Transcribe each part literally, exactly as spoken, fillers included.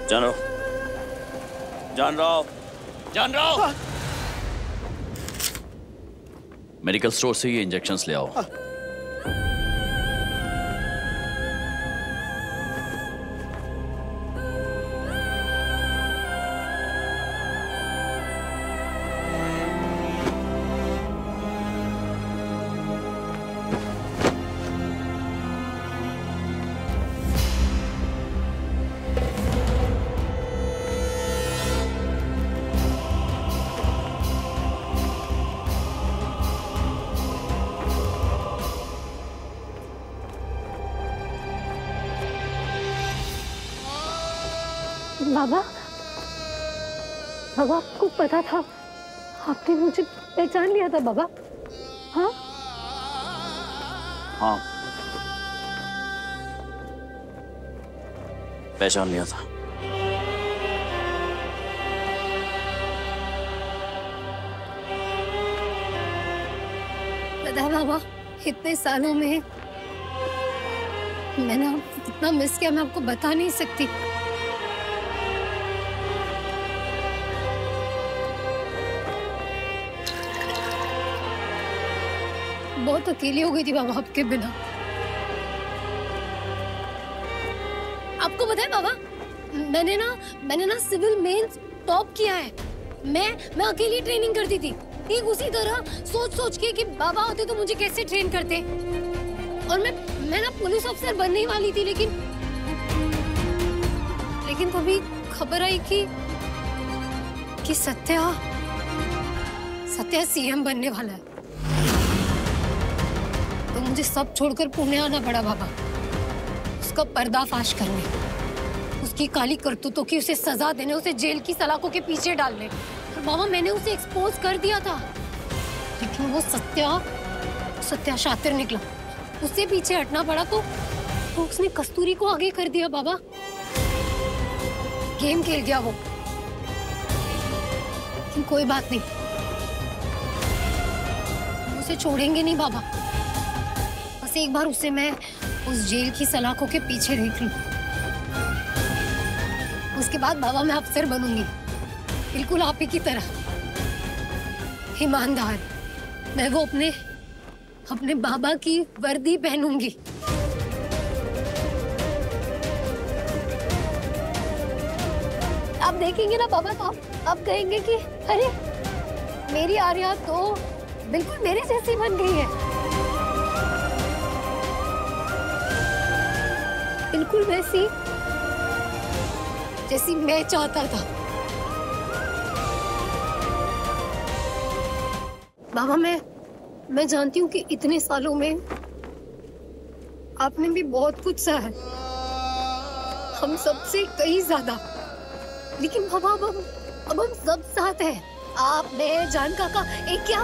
जान रहा जान रहा जान रहा मेडिकल स्टोर से ये इंजेक्शंस ले आओ। बाबा, बाबा आपको पता था, आपने मुझे पहचान लिया था बाबा? हाँ हाँ पहचान लिया था। पता है बाबा, इतने सालों में मैंने इतना मिस किया, मैं आपको बता नहीं सकती। बहुत अकेली हो गई थी बाबा आपके बिना। आपको पता है बाबा, मैंने ना मैंने ना सिविल मेंस टॉप किया है। मैं मैं अकेली ट्रेनिंग करती थी, ठीक उसी तरह सोच सोच के कि बाबा होते तो मुझे कैसे ट्रेन करते। और मैं मैं ना पुलिस ऑफिसर बनने वाली थी, लेकिन लेकिन तभी खबर आई कि कि सत्या सत्या सीएम बनने वाला है। तो मुझे सब छोड़कर पुणे आना पड़ा बाबा, उसका पर्दाफाश करने, उसकी काली करतूतों की उसे सजा देने, उसे जेल की सलाखों के पीछे डालने। और बाबा मैंने उसे एक्सपोज कर दिया था, लेकिन वो सत्या सत्या शातिर निकला, उससे पीछे हटना पड़ा तो, तो उसने कस्तूरी को आगे कर दिया बाबा। गेम खेल गया वो, लेकिन कोई बात नहीं, उसे छोड़ेंगे नहीं बाबा। बस एक बार उसे मैं उस जेल की सलाखों के पीछे देख लूं, उसके बाद बाबा मैं अफसर बनूंगी, बिल्कुल आप ही की तरह ईमानदार। मैं वो अपने अपने बाबा की वर्दी पहनूंगी। आप देखेंगे ना बाबा, तो आप, आप कहेंगे कि अरे मेरी आर्या तो बिल्कुल मेरे जैसी बन गई है, बिल्कुल वैसी जैसी मैं चाहता था। बाबा मैं मैं जानती हूँ कि इतने सालों में आपने भी बहुत कुछ सहा है, हम सबसे कहीं ज्यादा, लेकिन बाबा अब हम अब हम सब साथ हैं। आप, मैं, जान काका, एक क्या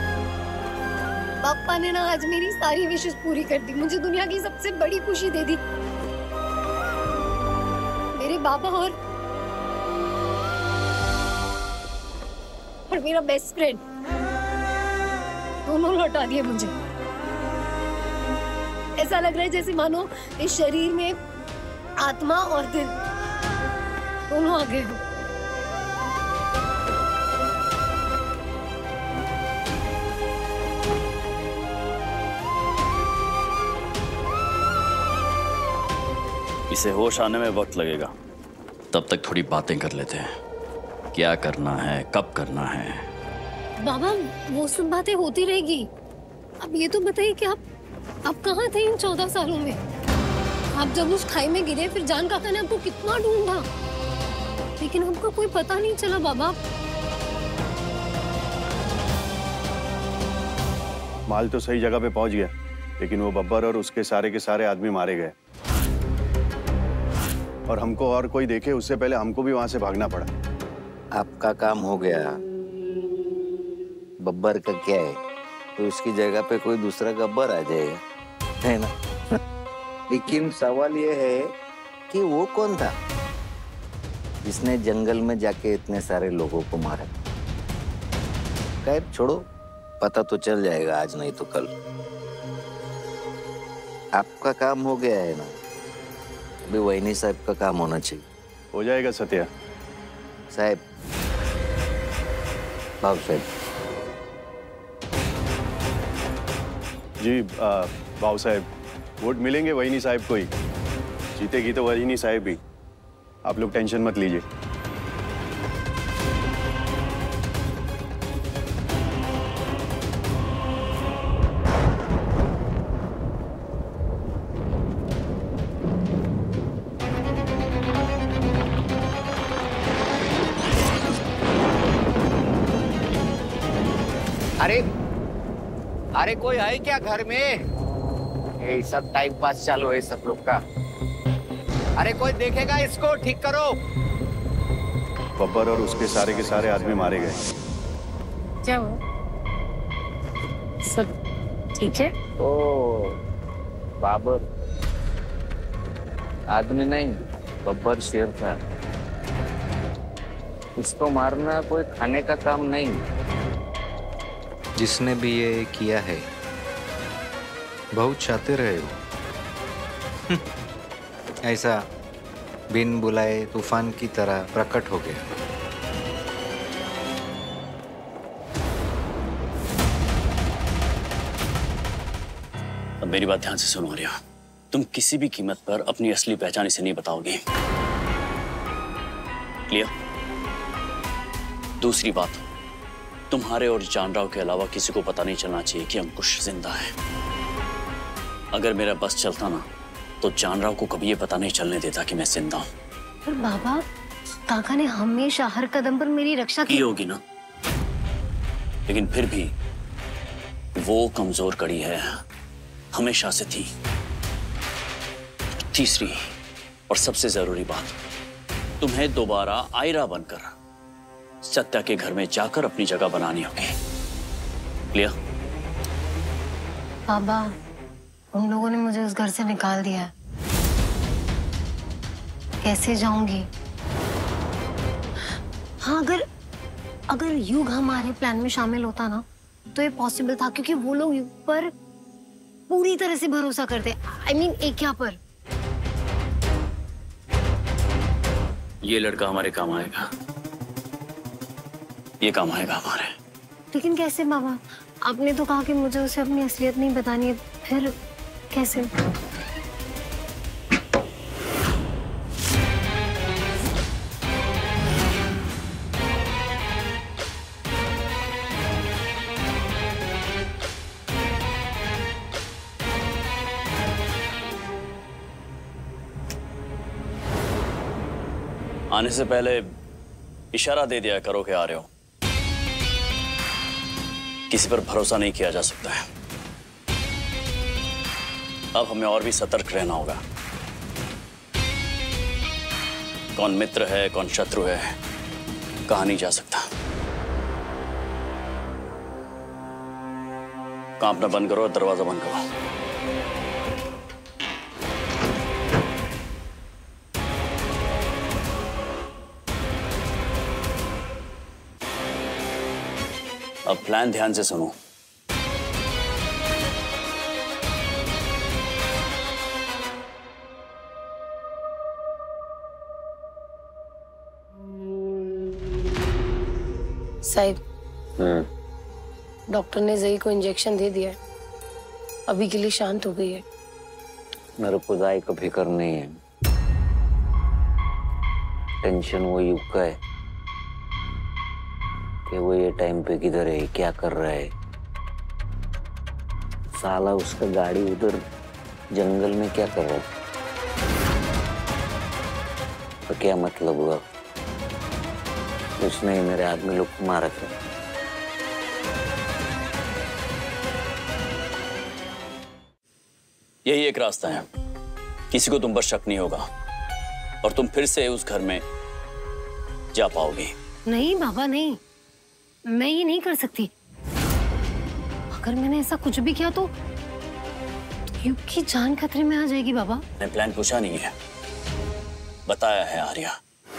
पापा ने ना आज मेरी सारी विशेष पूरी कर दी, मुझे दुनिया की सबसे बड़ी खुशी दे दी। मेरे बाबा और और मेरा बेस्ट फ्रेंड दोनों लौटा दिए मुझे। ऐसा लग रहा है जैसे मानो इस शरीर में आत्मा और दिल दोनों आ गए हो। इसे होश आने में वक्त लगेगा, तब तक थोड़ी बातें कर लेते हैं। क्या करना है, कब करना है। बाबा वो सब बातें होती रहेगी, अब ये तो बताइए कि आप आप कहाँ थे इन चौदह सालों में? आप जब उस खाई में गिरे, फिर जान काका ने आपको कितना ढूंढा, लेकिन हमको कोई पता नहीं चला बाबा। माल तो सही जगह पे पहुंच गया, लेकिन वो बब्बर और उसके सारे के सारे आदमी मारे गए, और हमको और कोई देखे उससे पहले हमको भी वहां से भागना पड़ा। आपका काम हो गया, बब्बर का क्या है, तो उसकी जगह पे कोई दूसरा गब्बर आ जाएगा, है ना? लेकिन सवाल ये है कि वो कौन था जिसने जंगल में जाके इतने सारे लोगों को मारा? खैर छोड़ो, पता तो चल जाएगा आज नहीं तो कल। आपका काम हो गया है ना, अभी वहीनी साहब का काम होना चाहिए। हो जाएगा सत्या। साहब, बाबू साहब। जी बाबू साहब, वोट मिलेंगे वहीनी साहब को ही। जीतेगी तो वहीनी साहब ही, आप लोग टेंशन मत लीजिए। अरे अरे कोई है क्या घर में? ये सब टाइम पास चालू है सब लोग का। अरे कोई देखेगा इसको, ठीक करो। बब्बर और उसके सारे के सारे आदमी मारे गए। क्या हुआ? सब ठीक है? ओ बाबर आदमी नहीं, बब्बर शेर था। इसको मारना कोई खाने का काम नहीं। जिसने भी ये किया है बहुत शातिर है वो। ऐसा बिन बुलाए तूफान की तरह प्रकट हो गया। अब मेरी बात ध्यान से सुनो आर्या, तुम किसी भी कीमत पर अपनी असली पहचान इसे नहीं बताओगे। क्लियर? दूसरी बात, तुम्हारे और जानराव के अलावा किसी को पता नहीं चलना चाहिए कि अंकुश जिंदा है। अगर मेरा बस चलता ना तो जानराव को कभी ये पता नहीं चलने देता कि मैं जिंदा हूं। पर बाबा, काका ने हमेशा हर कदम पर मेरी रक्षा की होगी ना, लेकिन फिर भी वो कमजोर कड़ी है, हमेशा से थी। तीसरी और सबसे जरूरी बात, तुम्हें दोबारा आयरा बनकर सत्या के घर में जाकर अपनी जगह बनानी होगी। क्लियर? बाबा, उन लोगों ने मुझे उस घर से निकाल दिया है। कैसे जाऊंगी? हाँ, अगर अगर युग हमारे प्लान में शामिल होता ना तो ये पॉसिबल था, क्योंकि वो लोग युग पर पूरी तरह से भरोसा करते। आई मीन एकिया पर। ये लड़का हमारे काम आएगा, ये काम आएगा हमारे। लेकिन कैसे बाबा? आपने तो कहा कि मुझे उसे अपनी असलियत नहीं बतानी है, फिर कैसे? आने से पहले इशारा दे दिया करो कि आ रहे हो। किसी पर भरोसा नहीं किया जा सकता है। अब हमें और भी सतर्क रहना होगा। कौन मित्र है कौन शत्रु है कहा नहीं जा सकता। काम अपना बंद करो, दरवाजा बंद करो। अब प्लान ध्यान से सुनो। साहिब, डॉक्टर ने जई को इंजेक्शन दे दिया है, अभी के लिए शांत हो गई है। मेरे को दाई का फिक्र नहीं है। टेंशन वो युग का है कि वो ये टाइम पे किधर है, क्या कर रहा है। साला उसका गाड़ी उधर जंगल में क्या कर रहा है, तो क्या मतलब हुआ? कुछ नहीं, मेरे आदमी लोग को मारा था। यही एक रास्ता है, किसी को तुम पर शक नहीं होगा और तुम फिर से उस घर में जा पाओगे। नहीं बाबा, नहीं, मैं ये नहीं कर सकती। अगर मैंने ऐसा कुछ भी किया तो, तो युग की जान खतरे में आ जाएगी बाबा। मैंने प्लान पूछा नहीं है, बताया है आर्या।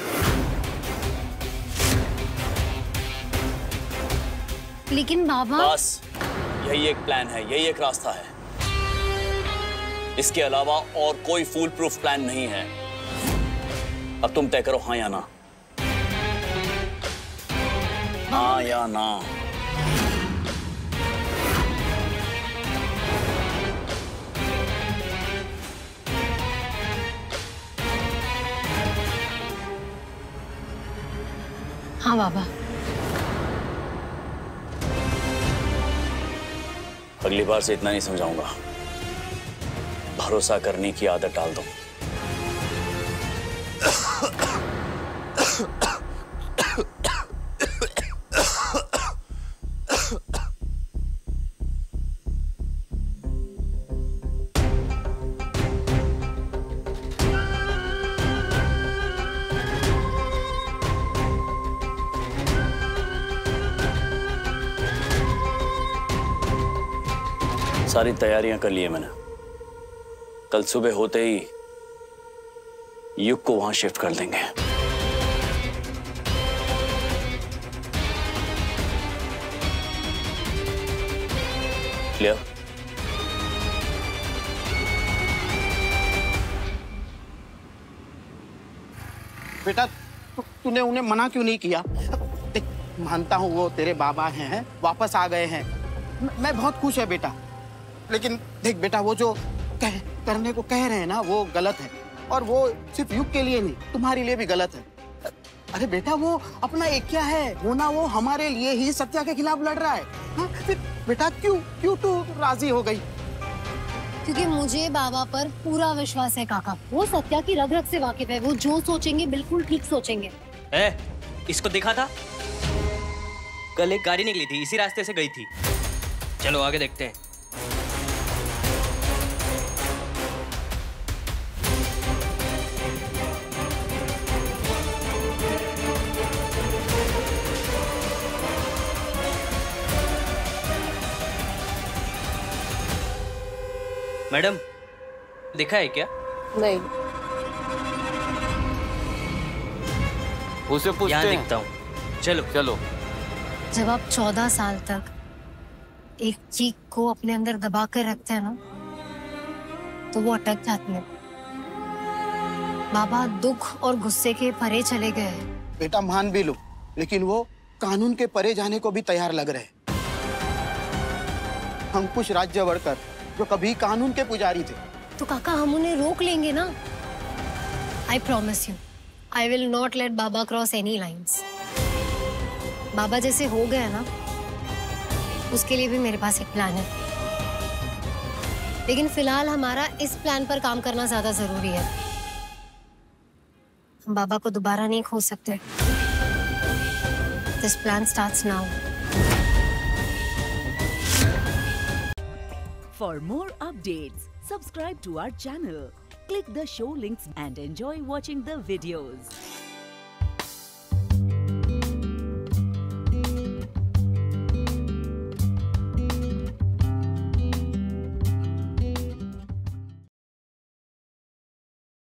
लेकिन बाबा, बस यही एक प्लान है, यही एक रास्ता है। इसके अलावा और कोई फूल प्रूफ प्लान नहीं है। अब तुम तय करो, हाँ या ना। हाँ या ना। हाँ बाबा। अगली बार से इतना नहीं समझाऊंगा, भरोसा करने की आदत डाल दो। सारी तैयारियां कर ली है मैंने। कल सुबह होते ही युग को वहां शिफ्ट कर देंगे। क्लियर? बेटा तू, तूने उन्हें मना क्यों नहीं किया? देख, मानता हूँ वो तेरे बाबा हैं, वापस आ गए हैं, मैं बहुत खुश है बेटा। लेकिन देख बेटा, वो जो कह, करने को कह रहे हैं ना, वो गलत है। और वो सिर्फ युग के लिए नहीं, तुम्हारे लिए भी गलत है। अरे बेटा, वो अपना एक क्या है, वो ना वो हमारे लिए ही सत्या के खिलाफ लड़ रहा है। हाँ? फिर बेटा क्यों क्यों तू राजी हो गई? क्योंकि मुझे बाबा पर पूरा विश्वास है काका। वो सत्या की रग रग से वाकिफ है। वो जो सोचेंगे बिल्कुल ठीक सोचेंगे। ए, इसको देखा था? कल एक गाड़ी निकली थी, इसी रास्ते से गई थी। चलो आगे देखते हैं। मैडम, देखा है क्या? नहीं। उसे पूछते हैं। दिखता हूँ। चलो चलो। जब आप चौदह साल तक एक चीख को अपने अंदर दबा कर रखते हैं ना, तो वो अटक जाती है। बाबा दुख और गुस्से के परे चले गए हैं। बेटा मान भी लो, लेकिन वो कानून के परे जाने को भी तैयार लग रहे। हम कुछ राज्यवर्कर जो कभी कानून के पुजारी थे। तो काका हम उन्हें रोक लेंगे ना। I promise you, I will not let बाबा क्रॉस एनी लाइन्स। बाबा जैसे हो गए ना, उसके लिए भी मेरे पास एक प्लान है। लेकिन फिलहाल हमारा इस प्लान पर काम करना ज्यादा जरूरी है। हम बाबा को दोबारा नहीं खो सकते। This plan starts now. For more updates, subscribe to our channel, click the show links and enjoy watching the videos.